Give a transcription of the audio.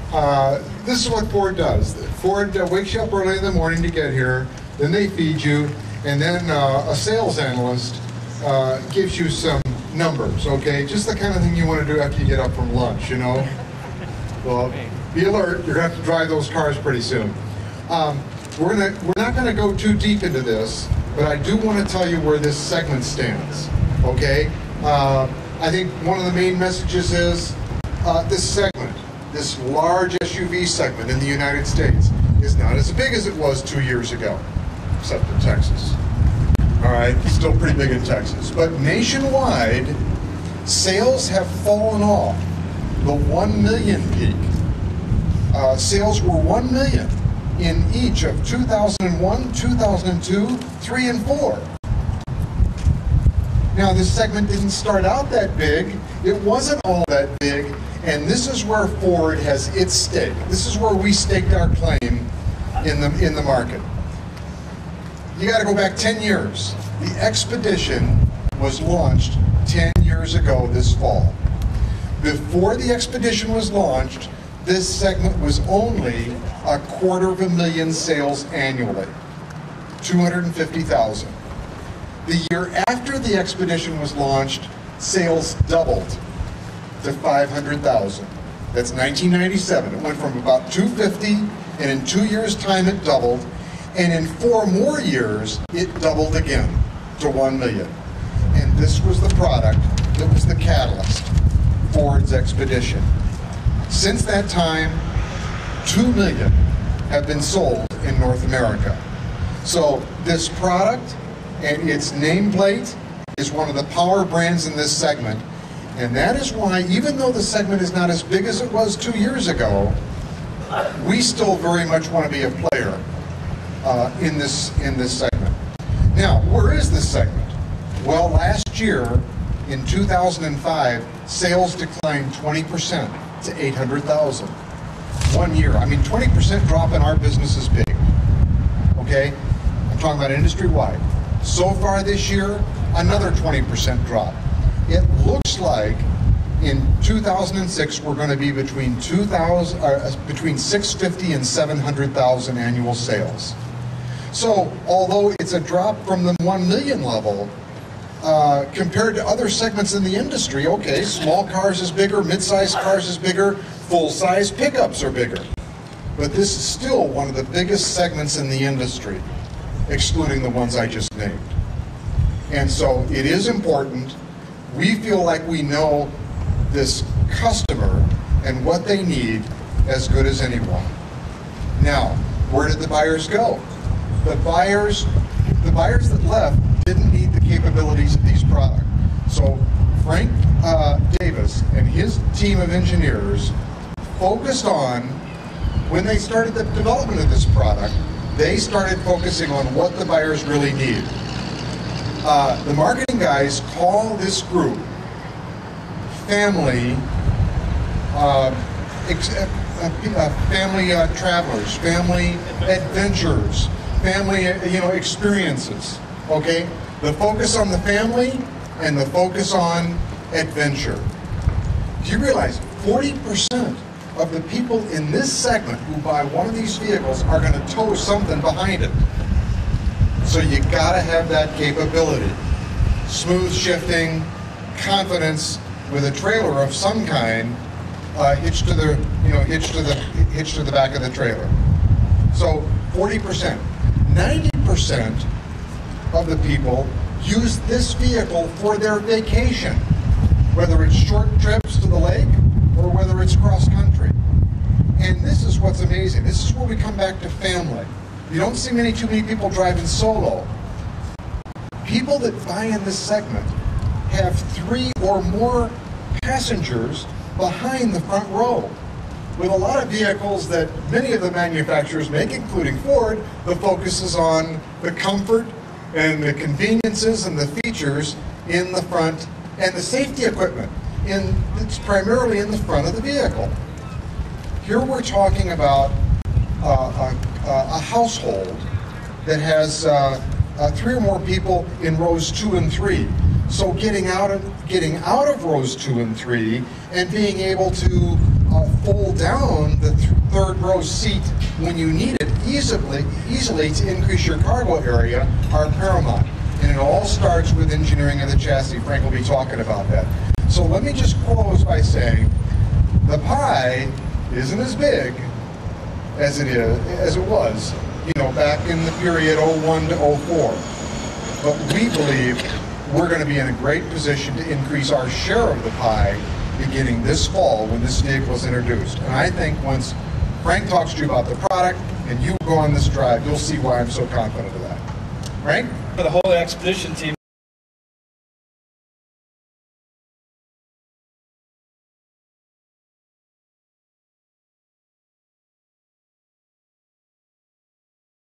this is what Ford does. Ford wakes you up early in the morning to get here, then they feed you, and then a sales analyst gives you some numbers, okay? Just the kind of thing you want to do after you get up from lunch, you know? Well, be alert, you're going to have to drive those cars pretty soon. We're not going to go too deep into this, but I do want to tell you where this segment stands, okay? I think one of the main messages is this segment, this large SUV segment in the United States, is not as big as it was 2 years ago, except in Texas. All right, still pretty big in Texas. But nationwide, sales have fallen off the 1 million peak. Sales were 1 million in each of 2001, 2002, 3, and 4. Now, this segment didn't start out that big. It wasn't all that big, and this is where Ford has its stake. This is where we staked our claim in the market. You got to go back 10 years. The Expedition was launched 10 years ago this fall. Before the Expedition was launched, this segment was only 250,000 sales annually, 250,000. The year after the Expedition was launched, sales doubled to 500,000. That's 1997. It went from about 250, and in 2 years' time it doubled. And in 4 more years, it doubled again to 1 million. And this was the product that was the catalyst, Ford's Expedition. Since that time, 2 million have been sold in North America. So this product and its nameplate is one of the power brands in this segment. And that is why, even though the segment is not as big as it was 2 years ago, we still very much want to be a player in this segment. Now, where is this segment? Well, last year, in 2005, sales declined 20% to 800,000. 1 year. I mean, 20% drop in our business is big. Okay? I'm talking about industry-wide. So far this year, another 20% drop. It looks like in 2006 we're going to be between 650 and 700,000 annual sales. So, although it's a drop from the 1 million level, compared to other segments in the industry, okay, small cars is bigger, mid-sized cars is bigger, full-size pickups are bigger. But this is still one of the biggest segments in the industry, excluding the ones I just named. And so it is important. We feel like we know this customer and what they need as good as anyone. Now, where did the buyers go? The buyers that left didn't need the capabilities of these products. So Frank Davis and his team of engineers focused on, when they started the development of this product, they started focusing on what the buyers really need. The marketing guys call this group family travelers, family adventurers, family experiences. Okay, the focus on the family and the focus on adventure. Do you realize 40% of the people in this segment who buy one of these vehicles are going to tow something behind it? So you got to have that capability. Smooth shifting, confidence with a trailer of some kind hitched to the back of the trailer. So 40%, 90% of the people use this vehicle for their vacation, whether it's short trips to the lake or whether it's cross country. And this is what's amazing. This is where we come back to family. You don't see too many people driving solo. People that buy in this segment have 3 or more passengers behind the front row. With a lot of vehicles that many of the manufacturers make, including Ford, the focus is on the comfort and the conveniences and the features in the front and the safety equipment. It's primarily in the front of the vehicle. Here we're talking about a household that has 3 or more people in rows 2 and 3. So getting out of rows 2 and 3 and being able to fold down the row seat when you need it easily to increase your cargo area are paramount. And it all starts with engineering of the chassis. Frank will be talking about that. So let me just close by saying the pie isn't as big as it was, back in the period 01 to 04. But we believe we're going to be in a great position to increase our share of the pie beginning this fall when this vehicle is introduced. And I think once Frank talks to you about the product and you go on this drive, you'll see why I'm so confident of that. Frank? For the whole Expedition team,